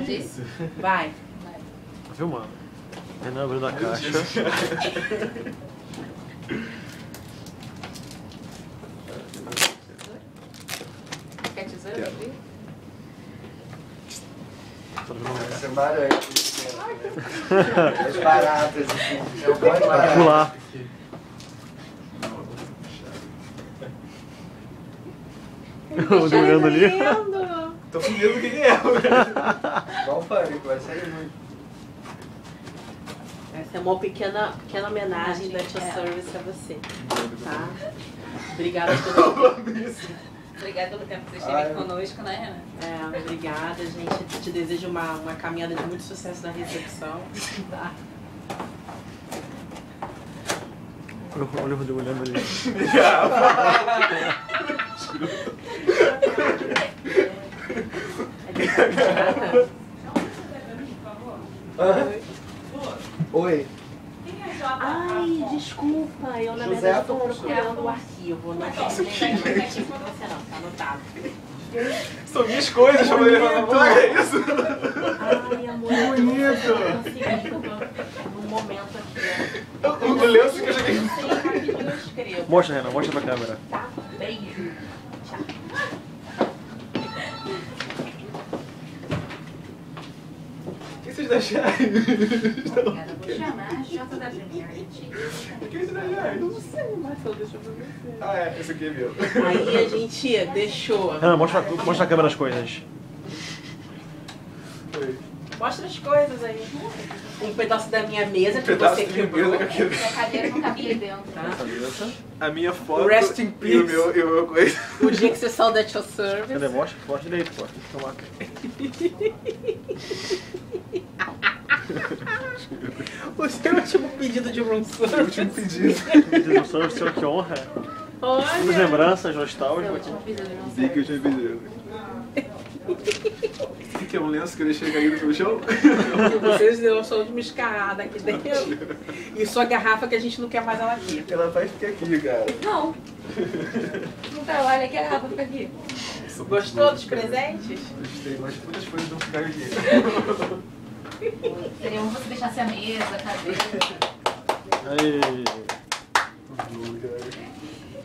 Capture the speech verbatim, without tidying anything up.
Pode ir? Vai. Tá filmando. Renan abrindo a caixa. Quer tesoura pra abrir? Essa barulho. As baratas, assim. É o mais barato. Pular. O jogando ali. Tô com medo do que é. Igual o pânico, vai sair muito. Essa é uma pequena, pequena homenagem da Tia Service a você. Tá? Obrigada pelo Obrigada pelo tempo que você esteve aqui conosco, né, Renan? É, obrigada, gente. Te desejo uma, uma caminhada de muito sucesso na recepção. Tá? Olha o Rodrigo olhando ali. Oi. Ai, desculpa. Eu, na verdade, estou procurando o arquivo. Não tem você não, tá anotado. São minhas coisas, deixa eu levar na placa, é isso? Ai, amor, que bonito. Eu consegui, num momento aqui. O lenço que eu joguei. Mostra, Renan, mostra pra câmera. Tá? Beijo. Tchau. O que vocês acharam? Obrigada, vou chamar a J W Merit. O que vocês acharam? Não sei, Marcelo, deixa eu ver você. Ah, é, esse aqui é meu. Aí a gente deixou. Renan, mostra, mostra a câmera as coisas. Oi. Mostra as coisas aí. Um pedaço da minha mesa que pedaço você da minha quebrou. mesa que eu quebrei. A cadeira não cabia aí dentro. Tá? A minha foto Rest in e peace. o meu, e o meu coisa. O dia que você saiu da Tia Service. Cadê? Mostra, mostra direito, pô. Toma. O seu último pedido de room service. Último pedido. Pedido service, senhor, que honra. Muitas Olha. lembranças Seu nostálgicas. último pedido de Vi que eu tinha pedido. O que é um lenço que eu deixei caído pelo chão? Que vocês deu a sua última escarrada aqui dentro. E sua garrafa que a gente não quer mais ela aqui. Ela vai ficar aqui, cara. Não. Não trabalha aqui, a garrafa fica aqui. Gostou dos presentes? Gostei, mas muitas coisas não ficaram aqui. Seria bom você deixasse a mesa, a cadeira. Aí. Tudo, cara.